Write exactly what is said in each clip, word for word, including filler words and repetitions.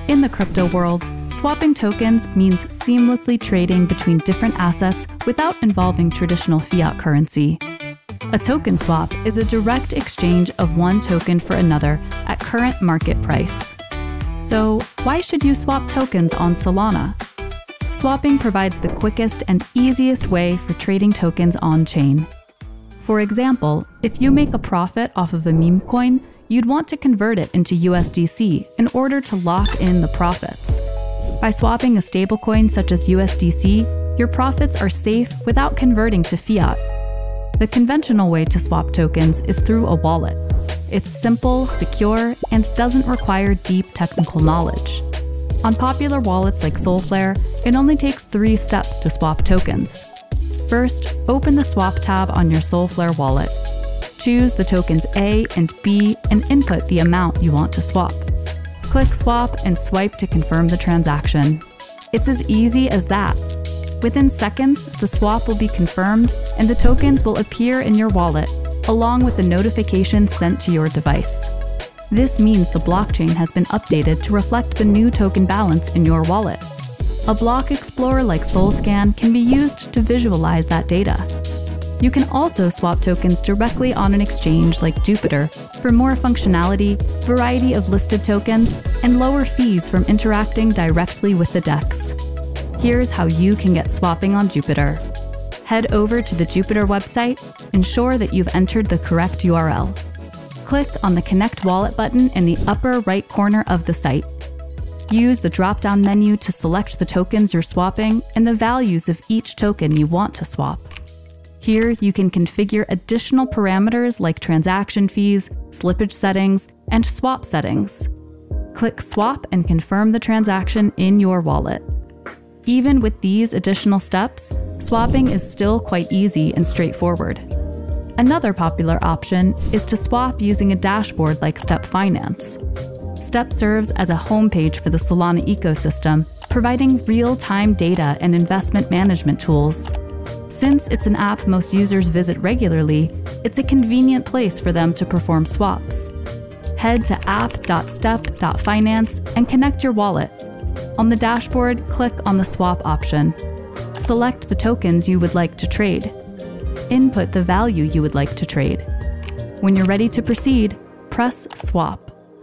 In the crypto world, swapping tokens means seamlessly trading between different assets without involving traditional fiat currency. A token swap is a direct exchange of one token for another at current market price. So, why should you swap tokens on Solana? Swapping provides the quickest and easiest way for trading tokens on-chain. For example, if you make a profit off of a meme coin, you'd want to convert it into U S D C in order to lock in the profits. By swapping a stablecoin such as U S D C, your profits are safe without converting to fiat. The conventional way to swap tokens is through a wallet. It's simple, secure, and doesn't require deep technical knowledge. On popular wallets like Solflare, it only takes three steps to swap tokens. First, open the Swap tab on your Solflare wallet. Choose the tokens A and B and input the amount you want to swap. Click Swap and swipe to confirm the transaction. It's as easy as that. Within seconds, the swap will be confirmed and the tokens will appear in your wallet, along with the notification sent to your device. This means the blockchain has been updated to reflect the new token balance in your wallet. A block explorer like Solscan can be used to visualize that data. You can also swap tokens directly on an exchange like Jupiter for more functionality, variety of listed tokens, and lower fees from interacting directly with the D E X. Here's how you can get swapping on Jupiter. Head over to the Jupiter website, ensure that you've entered the correct U R L. Click on the Connect Wallet button in the upper right corner of the site. Use the drop-down menu to select the tokens you're swapping and the values of each token you want to swap. Here, you can configure additional parameters like transaction fees, slippage settings, and swap settings. Click Swap and confirm the transaction in your wallet. Even with these additional steps, swapping is still quite easy and straightforward. Another popular option is to swap using a dashboard like StepFinance. Step serves as a homepage for the Solana ecosystem, providing real-time data and investment management tools. Since it's an app most users visit regularly, it's a convenient place for them to perform swaps. Head to app dot step dot finance and connect your wallet. On the dashboard, click on the Swap option. Select the tokens you would like to trade. Input the value you would like to trade. When you're ready to proceed, press Swap.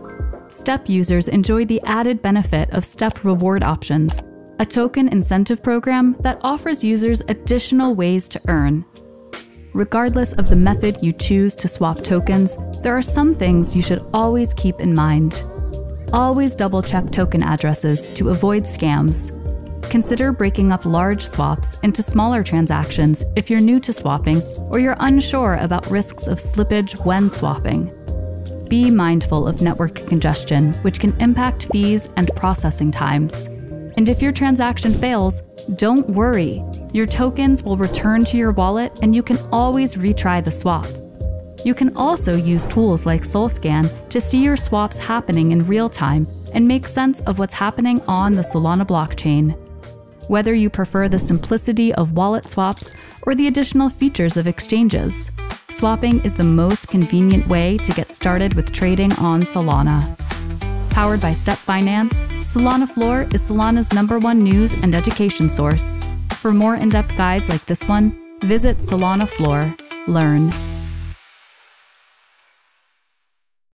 Step users enjoy the added benefit of Step Reward Options, a token incentive program that offers users additional ways to earn. Regardless of the method you choose to swap tokens, there are some things you should always keep in mind. Always double-check token addresses to avoid scams. Consider breaking up large swaps into smaller transactions if you're new to swapping or you're unsure about risks of slippage when swapping. Be mindful of network congestion, which can impact fees and processing times. And if your transaction fails, don't worry. Your tokens will return to your wallet and you can always retry the swap. You can also use tools like Solscan to see your swaps happening in real time and make sense of what's happening on the Solana blockchain. Whether you prefer the simplicity of wallet swaps or the additional features of exchanges, swapping is the most convenient way to get started with trading on Solana. Powered by StepFinance, SolanaFloor is Solana's number one news and education source. For more in-depth guides like this one, visit SolanaFloor. Learn.